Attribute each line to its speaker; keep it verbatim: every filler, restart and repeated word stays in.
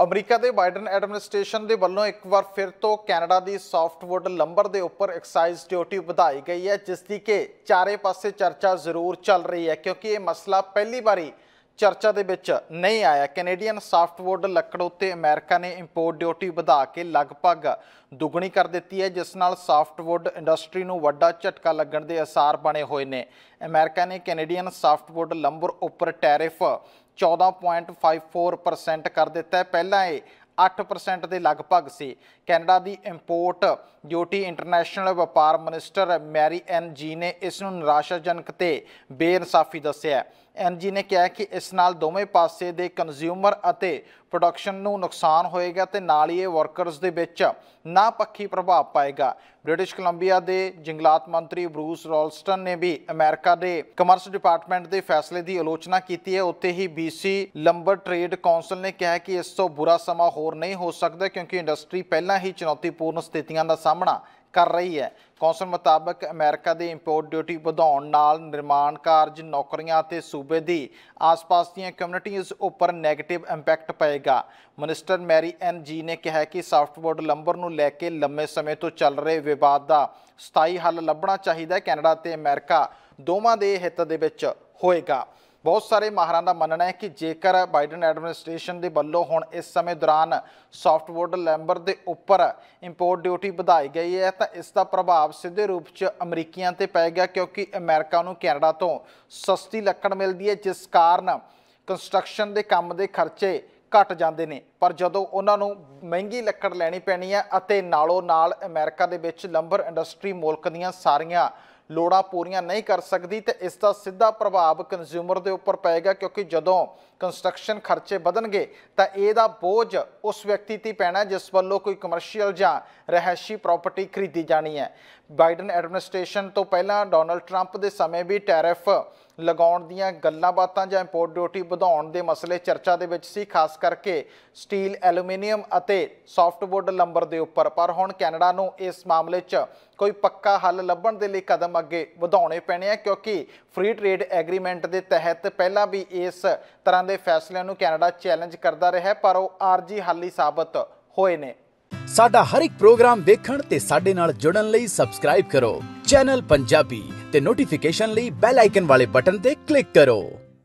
Speaker 1: America ਦੇ Biden administration ਦੇ ਵੱਲੋਂ ਇੱਕ ਵਾਰ ਫਿਰ ਤੋਂ ਕੈਨੇਡਾ ਦੀ ਸੌਫਟਵੁੱਡ ਲੰਬਰ ਦੇ ਉੱਪਰ ਐਕਸਾਈਜ਼ ਡਿਊਟੀ ਵਧਾਈ ਗਈ ਹੈ, ਜਿਸ ਦੀ ਕਿ ਚਾਰੇ ਪਾਸੇ ਚਰਚਾ ਜ਼ਰੂਰ ਚੱਲ ਰਹੀ ਹੈ ਕਿਉਂਕਿ ਇਹ ਮਸਲਾ ਪਹਿਲੀ ਵਾਰੀ ਚਰਚਾ ਦੇ ਵਿੱਚ ਨਹੀਂ ਆਇਆ। ਕੈਨੇਡੀਅਨ ਸੌਫਟਵੁੱਡ ਲੱਕੜ ਉੱਤੇ ਅਮਰੀਕਾ ਨੇ ਇੰਪੋਰਟ ਡਿਊਟੀ ਵਧਾ ਕੇ ਲਗਭਗ ਦੁੱਗਣੀ ਕਰ ਦਿੱਤੀ ਹੈ, ਜਿਸ ਨਾਲ ਸੌਫਟਵੁੱਡ ਇੰਡਸਟਰੀ ਨੂੰ ਵੱਡਾ ਝਟਕਾ ਲੱਗਣ ਦੇ ਆਸਾਰ ਬਣੇ ਹੋਏ ਨੇ। ਅਮਰੀਕਾ ਨੇ ਕੈਨੇਡੀਅਨ ਸੌਫਟਵੁੱਡ ਲੰਬਰ ਉੱਪਰ ਟੈਰਿਫ ਚੌਦਾਂ ਪੁਆਇੰਟ ਪੰਜ ਚਾਰ ਪਰਸੈਂਟ ਕਰ ਦਿੱਤਾ ਹੈ। ਪਹਿਲਾਂ ਇਹ ਅੱਠ ਪਰਸੈਂਟ ਦੇ ਲਗਭਗ ਸੀ। ਕੈਨੇਡਾ ਦੀ ਇੰਪੋਰਟ ਡਿਊਟੀ ਇੰਟਰਨੈਸ਼ਨਲ ਵਪਾਰ ਮਿਨਿਸਟਰ ਮੈਰੀ ਐਨ ਜੀ ਨੇ ਇਸ ਨੂੰ ਨਿਰਾਸ਼ਾਜਨਕ ਤੇ ਬੇਇਨਸਾਫੀ ਦੱਸਿਆ। ਐਨ ਜੀ ਨੇ ਕਿਹਾ ਕਿ ਇਸ ਨਾਲ ਦੋਵੇਂ ਪਾਸੇ ਦੇ ਕੰਜ਼ਿਊਮਰ ਅਤੇ ਪ੍ਰੋਡਕਸ਼ਨ ਨੂੰ ਨੁਕਸਾਨ ਹੋਏਗਾ ਤੇ ਨਾਲ ਹੀ ਇਹ ਵਰਕਰਸ ਦੇ ਵਿੱਚ ਨਾ ਪੱਖੀ ਪ੍ਰਭਾਵ ਪਾਏਗਾ। ਬ੍ਰਿਟਿਸ਼ ਕੋਲੰਬੀਆ ਦੇ ਜੰਗਲਾਤ ਮੰਤਰੀ ਬਰੂਸ ਰੋਲਸਟਨ ਨੇ ਵੀ ਅਮਰੀਕਾ ਦੇ ਕਮਰਸ ਡਿਪਾਰਟਮੈਂਟ ਦੇ ਫੈਸਲੇ ਦੀ ਆਲੋਚਨਾ ਕੀਤੀ ਹੈ। ਉੱਥੇ ਹੀ ਬੀਸੀ ਲੰਬਰ ਟ੍ਰੇਡ ਕੌਂਸਲ ਨੇ ਕਿਹਾ ਕਿ ਇਸ ਤੋਂ ਬੁਰਾ ਸਮਾਂ ਹੋਰ ਨਹੀਂ ਹੋ ਸਕਦਾ ਕਿਉਂਕਿ ਇੰਡਸਟਰੀ ਪਹਿਲਾਂ ਹੀ ਚੁਣੌਤੀਪੂਰਨ ਸਥਿਤੀਆਂ ਦਾ ਸਾਹਮਣਾ ਕਰ ਰਹੀ ਹੈ। ਕੌਂਸਲ ਮੁਤਾਬਕ ਅਮਰੀਕਾ ਦੇ ਇੰਪੋਰਟ ਡਿਊਟੀ ਵਧਾਉਣ ਨਾਲ ਨਿਰਮਾਣ ਕਾਰਜ, ਨੌਕਰੀਆਂ ਅਤੇ ਸੂਬੇ ਦੀ ਆਸ-ਪਾਸ ਦੀਆਂ ਕਮਿਊਨਿਟੀਜ਼ ਉੱਪਰ ਨੈਗੇਟਿਵ ਇੰਪੈਕਟ ਪਏਗਾ। ਮਿਨਿਸਟਰ ਮੈਰੀ ਐਨ ਜੀ ਨੇ ਕਿਹਾ ਕਿ ਸੌਫਟਵੁੱਡ ਲੰਬਰ ਨੂੰ ਲੈ ਕੇ ਲੰਮੇ ਸਮੇਂ ਤੋਂ ਚੱਲ ਰਹੇ ਵਿਵਾਦ ਦਾ ਸਥਾਈ ਹੱਲ ਲੱਭਣਾ ਚਾਹੀਦਾ। ਕੈਨੇਡਾ ਅਤੇ ਅਮਰੀਕਾ ਦੋਵਾਂ ਦੇ ਹਿੱਤ ਦੇ ਵਿੱਚ ਹੋਏਗਾ। ਬਹੁਤ ਸਾਰੇ ਮਾਹਰਾਂ ਦਾ ਮੰਨਣਾ ਹੈ ਕਿ ਜੇਕਰ ਬਾਈਡਨ ਐਡਮਿਨਿਸਟ੍ਰੇਸ਼ਨ ਦੇ ਵੱਲੋਂ ਹੁਣ ਇਸ ਸਮੇਂ ਦੌਰਾਨ ਸੌਫਟਵੁੱਡ ਲੈਂਬਰ ਦੇ ਉੱਪਰ ਇੰਪੋਰਟ ਡਿਊਟੀ ਵਧਾਈ ਗਈ ਹੈ ਤਾਂ ਇਸ ਦਾ ਪ੍ਰਭਾਵ ਸਿੱਧੇ ਰੂਪ 'ਚ ਅਮਰੀਕੀਆਂ 'ਤੇ ਪਏਗਾ ਕਿਉਂਕਿ ਅਮਰੀਕਾ ਨੂੰ ਕੈਨੇਡਾ ਤੋਂ ਸਸਤੀ ਲੱਕੜ ਮਿਲਦੀ ਹੈ, ਜਿਸ ਕਾਰਨ ਕੰਸਟਰਕਸ਼ਨ ਦੇ ਕੰਮ ਦੇ ਖਰਚੇ ਘਟ ਜਾਂਦੇ ਨੇ। ਪਰ ਜਦੋਂ ਉਹਨਾਂ ਨੂੰ ਮਹਿੰਗੀ ਲੱਕੜ ਲੈਣੀ ਪੈਣੀ ਹੈ ਅਤੇ ਨਾਲੋਂ ਨਾਲ ਅਮਰੀਕਾ ਦੇ ਵਿੱਚ ਲੰਬਰ ਇੰਡਸਟਰੀ ਮੁਲਕ ਦੀਆਂ ਸਾਰੀਆਂ ਲੋੜਾਂ ਪੂਰੀਆਂ ਨਹੀਂ ਕਰ ਸਕਦੀ ਤੇ ਇਸ ਦਾ ਸਿੱਧਾ ਪ੍ਰਭਾਵ ਕੰਜ਼ਿਊਮਰ ਦੇ ਉੱਪਰ ਪਏਗਾ ਕਿਉਂਕਿ ਜਦੋਂ ਕੰਸਟਰਕਸ਼ਨ ਖਰਚੇ ਵਧਣਗੇ ਤਾਂ ਇਹਦਾ ਬੋਝ ਉਸ ਵਿਅਕਤੀ 'ਤੇ ਪੈਣਾ ਜਿਸ ਵੱਲੋਂ ਕੋਈ ਕਮਰਸ਼ੀਅਲ ਜਾਂ ਰਿਹਾਇਸ਼ੀ ਪ੍ਰਾਪਰਟੀ ਖਰੀਦੀ ਜਾਣੀ ਹੈ। ਬਾਈਡਨ ਐਡਮਿਨਿਸਟ੍ਰੇਸ਼ਨ ਤੋਂ ਪਹਿਲਾਂ ਡੋਨਲਡ ਟਰੰਪ ਦੇ ਸਮੇਂ ਵੀ ਟੈਰਿਫ ਲਗਾਉਣ ਦੀਆਂ ਗੱਲਾਂ ਬਾਤਾਂ ਜਾਂ ਇੰਪੋਰਟ ਡਿਊਟੀ ਵਧਾਉਣ ਦੇ ਮਸਲੇ ਚਰਚਾ ਦੇ ਵਿੱਚ ਸੀ, ਖਾਸ ਕਰਕੇ ਸਟੀਲ, ਐਲੂਮੀਨੀਅਮ ਅਤੇ ਸੌਫਟਵੁੱਡ ਲੰਬਰ ਦੇ ਉੱਪਰ। ਪਰ ਹੁਣ ਕੈਨੇਡਾ ਨੂੰ ਇਸ ਮਾਮਲੇ 'ਚ ਕੋਈ ਪੱਕਾ ਹੱਲ ਲੱਭਣ ਦੇ ਲਈ ਕਦਮ ਅੱਗੇ ਵਧਾਉਣੇ ਪੈਣੇ ਆ ਕਿਉਂਕਿ ਫ੍ਰੀ ਟ੍ਰੇਡ ਐਗਰੀਮੈਂਟ ਦੇ ਤਹਿਤ ਪਹਿਲਾਂ ਵੀ ਇਸ ਤਰ੍ਹਾਂ ਦੇ ਫੈਸਲਿਆਂ ਨੂੰ ਕੈਨੇਡਾ ਚੈਲੰਜ ਕਰਦਾ ਰਿਹਾ ਪਰ ਉਹ ਆਰਜੀ ਹੱਲ ਹੀ ਸਾਬਤ ਹੋਏ ਨੇ।
Speaker 2: ਸਾਡਾ ਹਰ ਇੱਕ ਪ੍ਰੋਗਰਾਮ ਦੇਖਣ ਤੇ ਸਾਡੇ ਨਾਲ ਜੁੜਨ ਲਈ ਸਬਸਕ੍ਰਾਈਬ ਕਰੋ ਚੈਨਲ ਪੰਜਾਬੀ ਤੇ ਨੋਟੀਫਿਕੇਸ਼ਨ ਲਈ ਬੈਲ ਆਈਕਨ ਵਾਲੇ ਬਟਨ ਤੇ ਕਲਿੱਕ ਕਰੋ।